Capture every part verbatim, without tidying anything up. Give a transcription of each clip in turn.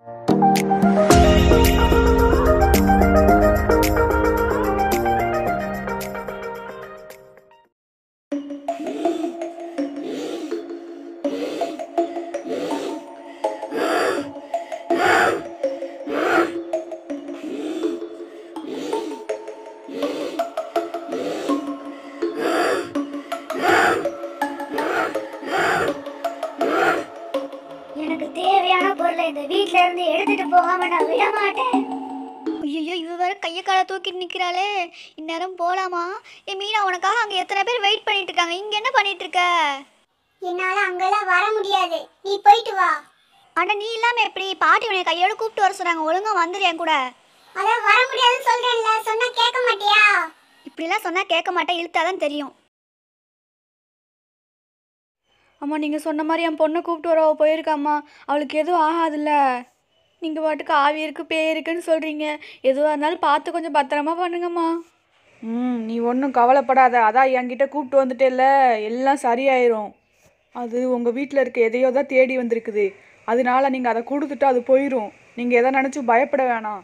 எனக்கு தேவையான பொருளை இந்த வீட்ல இருந்து எடுத்துட்டு போகாம நான் விட மாட்டேன். ஐயோ, இவ வேற கையை காலை தூக்கிட்டு நிற்கிறாளே. இந்நேரம் போகலாமா? ஏ மீனா, உனக்காக அங்கே எத்தனை பேர் வெயிட் பண்ணிட்டு இருக்காங்க. இங்கே என்ன பண்ணிட்டு இருக்க? என்னால அங்கெல்லாம் வர முடியாது, நீ போயிட்டு வா. அட நீ இல்லாமல் எப்படி? பாட்டி உன்னை கையோட கூப்பிட்டு வர சொன்னாங்க. ஒழுங்கா வந்துடு என் கூட. அதான் வர முடியாதுன்னு சொல்றேன்ல, சொன்னா கேட்க மாட்டியா? இப்படிலாம் சொன்னால் கேட்க மாட்டேன், இழுத்தாதான் தெரியும். அம்மா, நீங்கள் சொன்ன மாதிரி என் பொண்ணை கூப்பிட்டு வர போயிருக்காம்மா. அவளுக்கு எதுவும் ஆகாதுல்ல. நீங்கள் பாட்டுக்கு ஆவி இருக்கு பேய் இருக்குன்னு சொல்கிறீங்க. எதுவாக இருந்தாலும் பார்த்து கொஞ்சம் பத்திரமா பண்ணுங்கம்மா. ம் நீ ஒன்றும் கவலைப்படாத. அதான் என்கிட்ட கூப்பிட்டு வந்துட்டேல்ல, எல்லாம் சரியாயிரும். அது உங்கள் வீட்டில் இருக்க எதையோ தான் தேடி வந்திருக்குது. அதனால நீங்கள் அதை கொடுத்துட்டு அது போயிடும். நீங்கள் எதை நினச்சி பயப்பட வேணாம்.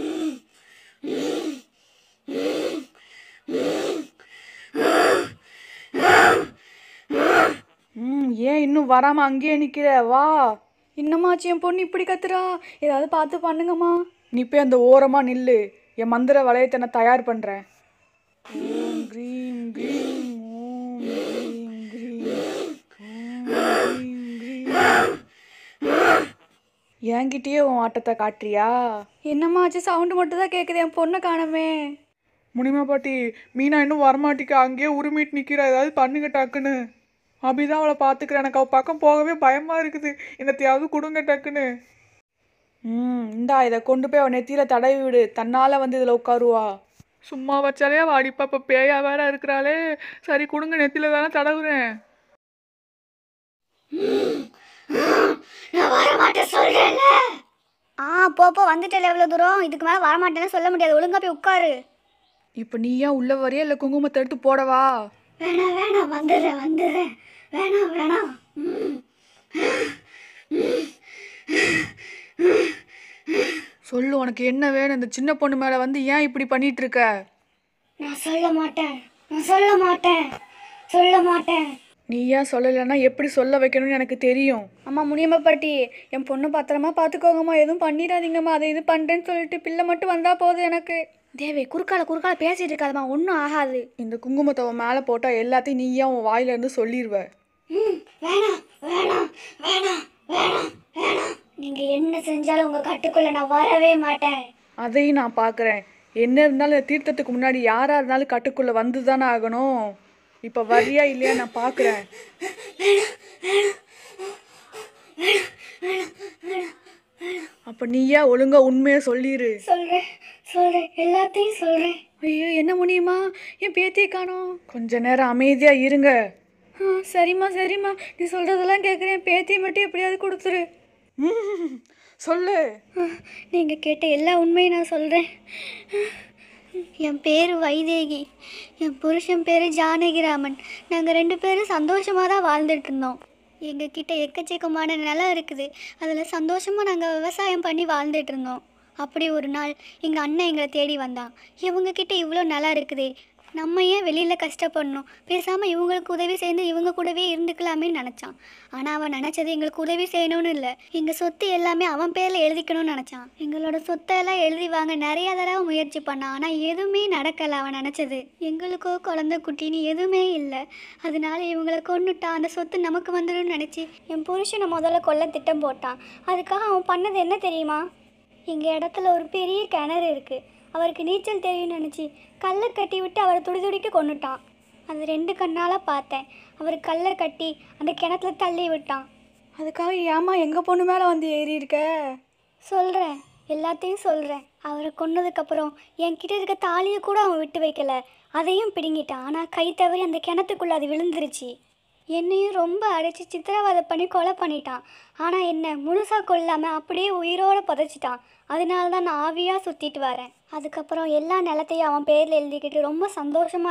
ம் ஏன் இன்னும் வராமல் அங்கேயே நிற்கிற? வா. இன்னமாச்சு என் பொண்ணு இப்படி கத்துறா. ஏதாவது பார்த்து பண்ணுங்கம்மா. நீ போய் அந்த ஓரமாக நில்லு. என் மந்திர வளையத்தை நான் தயார் பண்ணுறேன். ஓம் க்ரீம் க்ரீம் ஓம் க்ரீம் க்ரீம் ஓம் க்ரீம் க்ரீம். என்கிட்டயே உன் ஆட்டத்தை காட்டுறியா? என்னம்மா ஆச்சு? சவுண்டு மட்டும் தான் கேட்குது, என் பொண்ணை காணமே. முனிமா பாட்டி, மீனா இன்னும் வரமாட்டிக்கா. அங்கேயே உரிமிட்டு நிற்கிறா. ஏதாவது பண்ணுங்க டக்குன்னு. அப்படிதான் அவளை பார்த்துக்கிறேன். எனக்கு அவள் பக்கம் போகவே பயமாக இருக்குது. என்னத்தையாவது கொடுங்க டக்குன்னு. ம் இந்தா, இதை கொண்டு போய் அவன் நெத்தியில் தடவி விடு. தன்னால் வந்து இதில் உட்காருவா. சும்மா வச்சாலே அவள் அடிப்பா. இப்போ பேயா வேற இருக்கிறாளே. சரி கொடுங்க, நெத்தியில் தானே தடவுறேன். நான் வர மாட்டேன் சொல்றேன்ல. ஆ போ போ, வந்துட்டல எவ்வளோ தூரம். இதுக்கு மேலே வரமாட்டேன்னு சொல்ல முடியாது. ஒழுங்கா போய் உட்காரு. இப்போ நீ ஏன் உள்ள வரையா இல்லை குங்குமத்தை எடுத்து போடவா? வேணாம் வேணாம், வந்துடுறேன் வந்துடுறேன். வேணாம் வேணாம். சொல்லு, உனக்கு என்ன வேணும்? இந்த சின்ன பொண்ணு மேலே வந்து ஏன் இப்படி பண்ணிட்டு இருக்க? நான் சொல்ல மாட்டேன், நான் சொல்ல மாட்டேன், சொல்ல மாட்டேன். நீ ஏன் சொல்லலைன்னா எப்படி சொல்ல வைக்கணும்னு எனக்கு தெரியும். அம்மா முனியம்மா பாட்டி, என் பொண்ணு பத்திரமா பார்த்துக்கோங்கம்மா. எதுவும் பண்ணிடாதீங்கம்மா. அதை இது பண்ணுறேன்னு சொல்லிட்டு பிள்ளை மட்டும் வந்தால் போதும் எனக்கு. தேவி, குறுக்கால குறுக்கால பேசிட்டு இருக்காதம்மா, ஒன்றும் ஆகாது. இந்த குங்குமத்தை உன் மேலே போட்டால் எல்லாத்தையும் நீ ஏன் உன் வாயிலேருந்து சொல்லிடுவ. ம் வேணாம் வேணாம் வேணாம் வேணாம் வேணாம். நீங்கள் என்ன செஞ்சாலும் உங்கள் கட்டுக்குள்ளே நான் வரவே மாட்டேன். அதையும் நான் பார்க்குறேன். என்ன இருந்தாலும் இந்த தீர்த்தத்துக்கு முன்னாடி யாராக இருந்தாலும் கட்டுக்குள்ளே வந்து தானே ஆகணும். இப்போ வரியா இல்லையா நான் பார்க்குறேன். அப்போ நீயா ஒழுங்கா உண்மையை சொல்லிடு. சொல்கிறேன் சொல்கிறேன், எல்லாத்தையும் சொல்கிறேன். ஐயோ, என்ன முடியுமா? என் பேத்தியை காணோம். கொஞ்ச நேரம் அமைதியாக இருங்க. ஆ சரிம்மா சரிம்மா, நீ சொல்கிறதெல்லாம் கேட்குறேன். பேத்தியை மட்டும் எப்படியாவது கொடுத்துரு. ம் சொல்லு. நீங்கள் கேட்ட எல்லா உண்மையும் நான் சொல்கிறேன். என் பேர் வைதேகி, என் புருஷன் பேர் ஜானகிராமன். நாங்கள் ரெண்டு பேரும் சந்தோஷமாக தான் வாழ்ந்துட்டு இருந்தோம். எங்ககிட்ட எக்கச்சக்கமான நிலம் இருக்குது. அதில் சந்தோஷமாக நாங்கள் விவசாயம் பண்ணி வாழ்ந்துட்டு இருந்தோம். அப்படி ஒரு நாள் எங்கள் அண்ணன் எங்களை தேடி வந்தான். இவங்கக்கிட்ட இவ்வளோ நிலம் இருக்குது, நம்ம ஏன் வெளியில் கஷ்டப்படணும், பேசாமல் இவங்களுக்கு உதவி செய்து இவங்க கூடவே இருந்துக்கலாமேன்னு நினச்சான். ஆனால் அவன் நினச்சது எங்களுக்கு உதவி செய்யணும்னு இல்லை, எங்கள் சொத்து எல்லாமே அவன் பேரில் எழுதிக்கணும்னு நினச்சான். எங்களோட சொத்தையெல்லாம் எழுதி வாங்க நிறையா தடவை முயற்சி பண்ணான். ஆனால் எதுவுமே நடக்கலை. அவன் நினச்சது எங்களுக்கோ குழந்தை குட்டின்னு எதுவுமே இல்லை. அதனால இவங்களை கொண்டுட்டான். அந்த சொத்து நமக்கு வந்துடும்னு நினச்சி என் புருஷனை முதல்ல கொல்ல திட்டம் போட்டான். அதுக்காக அவன் பண்ணது என்ன தெரியுமா? எங்கள் இடத்துல ஒரு பெரிய கிணறு இருக்குது, அவருக்கு நீச்சல் தெரியும்னு நினச்சி கல்லை கட்டி விட்டு அவரை துடி துடிக்க கொண்டுட்டான். அது ரெண்டு கண்ணால் பார்த்தேன். அவர் கல்லை கட்டி அந்த கிணத்துல தள்ளி விட்டான். அதுக்காக ஏமா எங்கள் பொண்ணு மேலே வந்து ஏறி இருக்க? சொல்கிறேன், எல்லாத்தையும் சொல்கிறேன். அவரை கொன்னதுக்கப்புறம் என்கிட்ட இருக்க தாலியை கூட அவன் விட்டு வைக்கலை, அதையும் பிடுங்கிட்டான். ஆனால் கை தவறி அந்த கிணத்துக்குள்ளே அது விழுந்துருச்சு. என்னையும் ரொம்ப அடைச்சி சித்திரவதை பண்ணி கொலை பண்ணிட்டான். ஆனால் என்ன முழுசாக கொல்லாமல் அப்படியே உயிரோடு புதைச்சிட்டான். அதனால தான் நான் ஆவியாக சுற்றிட்டு வரேன். அதுக்கப்புறம் எல்லா நிலத்தையும் அவன் பேரில் எழுதிக்கிட்டு ரொம்ப சந்தோஷமாக இருந்தேன்.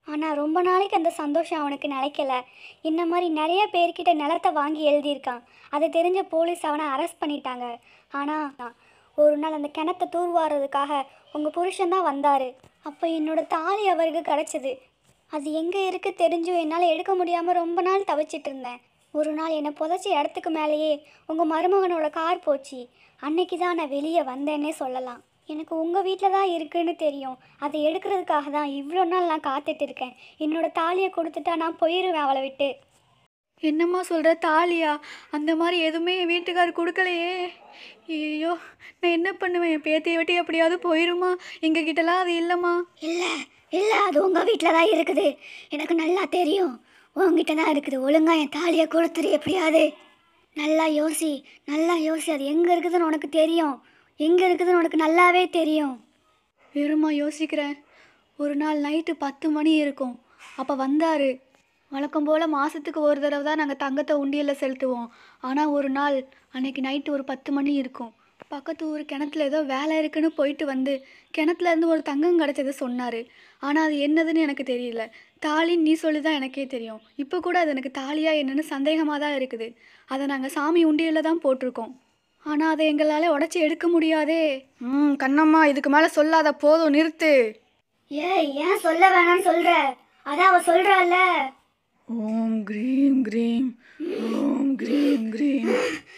ஆனால் ரொம்ப நாளைக்கு அந்த சந்தோஷம் அவனுக்கு நிலைக்கல. இந்த மாதிரி நிறைய பேர்கிட்ட நிலத்தை வாங்கி எழுதியிருக்கான். அதை தெரிஞ்ச போலீஸ் அவனை அரெஸ்ட் பண்ணிட்டாங்க. ஆனால் ஒரு நாள் அந்த கிணத்தை தூர்வாடுறதுக்காக உங்கள் புருஷன் தான் வந்தார். அப்போ என்னோட தாலி அவருக்கு கிடச்சிது. அது எங்கே இருக்குது தெரிஞ்சும் என்னால் எடுக்க முடியாமல் ரொம்ப நாள் தவிச்சிட்டு இருந்தேன். ஒரு நாள் என்னை புதைச்ச இடத்துக்கு மேலேயே உங்கள் மருமகனோட கார் போச்சு. அன்னைக்கு தான் நான் வெளியே வந்தேன்னே சொல்லலாம். எனக்கு உங்கள் வீட்டில் தான் இருக்குன்னு தெரியும். அதை எடுக்கிறதுக்காக தான் இவ்வளோ நாள் நான் காத்துட்டு இருக்கேன். என்னோட தாலியை கொடுத்துட்டா நான் போயிடுவேன் அவளை விட்டு. என்னம்மா சொல்கிற? தாலியா? அந்த மாதிரி எதுவுமே என் வீட்டுக்கார் கொடுக்கலையே. ஐயோ, நான் என்ன பண்ணுவேன்? என் பேத்தியை விட்டு எப்படியாவது போயிருமா? எங்கள் கிட்டலாம் அது இல்லைம்மா. இல்லை இல்லை, அது உங்கள் வீட்டில் தான் இருக்குது. எனக்கு நல்லா தெரியும் உங்ககிட்ட தான் இருக்குது. ஒழுங்காக என் தாலியை கொடுத்துரு எப்படியாவது. நல்லா யோசி, நல்லா யோசி. அது எங்கே இருக்குதுன்னு உனக்கு தெரியும். எங்கே இருக்குதுன்னு உனக்கு நல்லாவே தெரியும். வெறுமா யோசிக்கிறேன். ஒரு நாள் நைட்டு பத்து மணி இருக்கும். அப்போ வந்தார். வழக்கம் போல் மாதத்துக்கு ஒரு தடவை தான் நாங்கள் தங்கத்தை உண்டியலில் செலுத்துவோம். ஆனால் ஒரு நாள் அன்றைக்கி நைட்டு ஒரு பத்து மணி இருக்கும். பக்கத்து ஊர் கிணத்துல ஏதோ வேலை இருக்குன்னு போயிட்டு வந்து கிணத்துலேருந்து ஒரு தங்கம் கிடச்சதை சொன்னார். ஆனால் அது என்னதுன்னு எனக்கு தெரியல. தாலின்னு நீ சொல்லி தான் எனக்கே தெரியும். இப்போ கூட அது எனக்கு தாலியாக என்னென்னு சந்தேகமாக தான் இருக்குது. அதை நாங்கள் சாமி உண்டியலில் தான் போட்டிருக்கோம். ஆனால் அதை எங்களால் உடச்சி எடுக்க முடியாதே. ம் கண்ணம்மா, இதுக்கு மேலே சொல்லாத, போதும், நிறுத்து. ஏய், ஏன் சொல்ல வேணாம்னு சொல்கிற? அதான் அவள் சொல்கிறாள்ல. ஓம் க்ரீம் க்ரீம், ஓம் க்ரீம் க்ரீம்.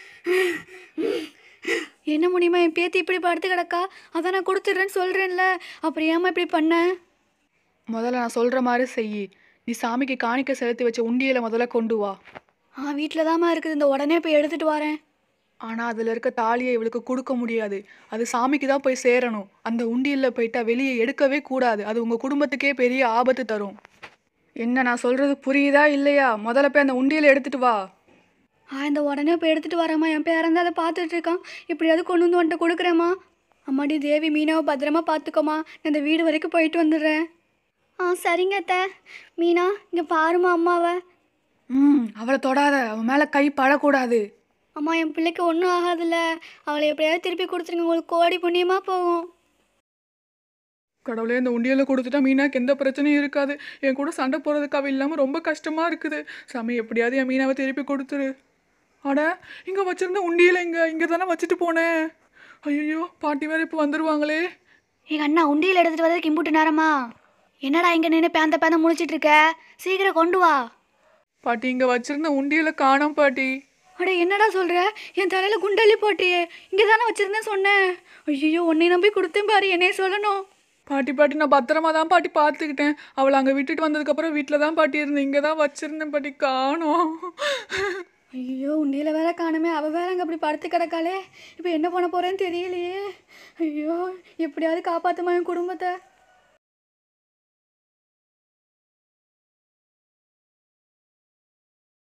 என்ன முடியுமா? என் பேத்தி இப்படி படுத்து கிடக்கா. அதான் நான் கொடுத்துட்றேன்னு சொல்கிறேன்ல, அப்புறம் ஏமா இப்படி பண்ண? முதல்ல நான் சொல்கிற மாதிரி செய். நீ சாமிக்கு காணிக்க செலுத்தி வச்ச உண்டியலை முதல்ல கொண்டு வா. ஆ, வீட்டில் தாம்மா இருக்குது. இந்த உடனே போய் எடுத்துகிட்டு வரேன். ஆனால் அதில் இருக்க தாலியை இவளுக்கு கொடுக்க முடியாது. அது சாமிக்கு தான் போய் சேரணும். அந்த உண்டியலில் போயிட்டா வெளியே எடுக்கவே கூடாது. அது உங்கள் குடும்பத்துக்கே பெரிய ஆபத்து தரும். என்ன நான் சொல்கிறது புரியுதா இல்லையா? முதல்ல போய் அந்த உண்டியலை எடுத்துகிட்டு வா. ஆ, இந்த உடனே போய் எடுத்துகிட்டு வரேம்மா. என் பேரன் தான் அதை பார்த்துட்டு இருக்கான். இப்படியாவது கொண்டு வந்து வந்துட்டு கொடுக்குறேம்மா. அம்மாடி தேவி, மீனாவை பத்திரமா பார்த்துக்கோமா. நான் இந்த வீடு வரைக்கும் போயிட்டு வந்துடுறேன். ஆ, சரிங்க அத்தை. மீனா, இங்கே பாருமா அம்மாவை. ம் அவளை தொடாத. அவன் மேலே கை படக்கூடாது. அம்மா, என் பிள்ளைக்கு ஒன்றும் ஆகாதுல்ல. அவளை எப்படியாவது திருப்பி கொடுத்துருங்க. உங்களுக்கு கோடி புண்ணியமாக போகும். கடவுளே, இந்த உண்டியலை கொடுத்துட்டா மீனாக்கு எந்த பிரச்சனையும் இருக்காது. என் கூட சண்டை போகிறதுக்கு அவள் இல்லாமல் ரொம்ப கஷ்டமாக இருக்குது. சாமி, எப்படியாவது என் மீனாவை திருப்பி கொடுத்துரு. அட, இங்கே வச்சுருந்த உண்டியலை இங்கே இங்கே தானே வச்சுட்டு போனேன். ஐயோ, பாட்டி வேறு இப்போ வந்துடுவாங்களே. எங்கள் அண்ணா உண்டியில் எடுத்துகிட்டு வரதுக்கு இம்புட்டு நேரமா? என்னடா இங்கே நின்று பேந்த பேந்த முழிச்சிட்டு இருக்க? சீக்கிரம் கொண்டு வா. பாட்டி, இங்கே வச்சுருந்த உண்டியலை காணோம் பாட்டி. அட, என்னடா சொல்கிற? என் தலையில் குண்டள்ளி போட்டியே. இங்கே தானே வச்சுருந்தேன் சொன்னேன். ஐயோ, உன்னை நம்பி கொடுத்தேன் பாரு, என்னைய சொல்லணும். பாட்டி பாட்டி நான் பத்திரமா தான் பாட்டி பார்த்துக்கிட்டேன். அவளை அங்கே விட்டுட்டு வந்ததுக்கப்புறம் வீட்டில் தான் பாட்டி இருந்தேன். இங்கே தான் வச்சுருந்தேன் பாட்டி, காணோம். ஐயோ, உண்டியில் வேற காணுமே. அவள் வேற அங்கே அப்படி படுத்து கிடக்காளே. இப்போ என்ன பண்ண போகிறேன்னு தெரியலையே. ஐயோ, எப்படியாவது காப்பாற்றுமா என் குடும்பத்தை.